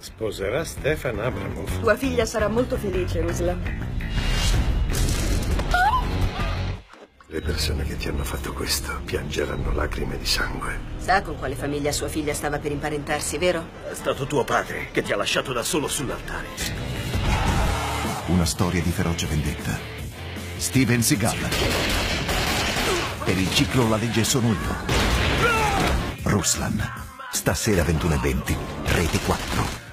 Sposerà Stefan Abramov. Tua figlia sarà molto felice, Ruslan. Le persone che ti hanno fatto questo piangeranno lacrime di sangue. Sa con quale famiglia sua figlia stava per imparentarsi, vero? È stato tuo padre che ti ha lasciato da solo sull'altare. Una storia di feroce vendetta. Steven Seagal. Per il ciclo La legge sono io. Ruslan. Stasera 21:20, Rete 4.